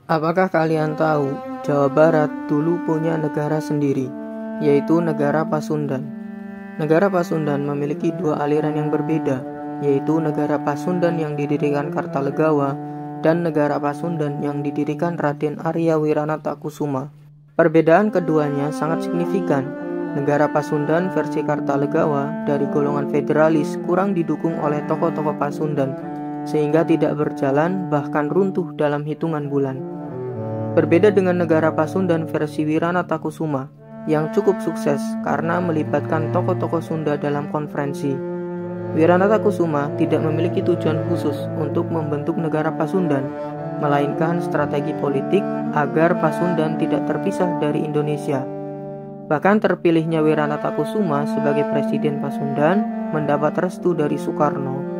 Apakah kalian tahu, Jawa Barat dulu punya negara sendiri, yaitu Negara Pasundan. Negara Pasundan memiliki dua aliran yang berbeda, yaitu Negara Pasundan yang didirikan Kartalegawa dan Negara Pasundan yang didirikan Raden Arya Wiranatakusuma. Perbedaan keduanya sangat signifikan. Negara Pasundan versi Kartalegawa dari golongan federalis kurang didukung oleh tokoh-tokoh Pasundan, sehingga tidak berjalan bahkan runtuh dalam hitungan bulan. Berbeda dengan Negara Pasundan versi Wiranatakusuma yang cukup sukses karena melibatkan tokoh-tokoh Sunda dalam konferensi. Wiranatakusuma tidak memiliki tujuan khusus untuk membentuk Negara Pasundan, melainkan strategi politik agar Pasundan tidak terpisah dari Indonesia. Bahkan terpilihnya Wiranatakusuma sebagai Presiden Pasundan mendapat restu dari Soekarno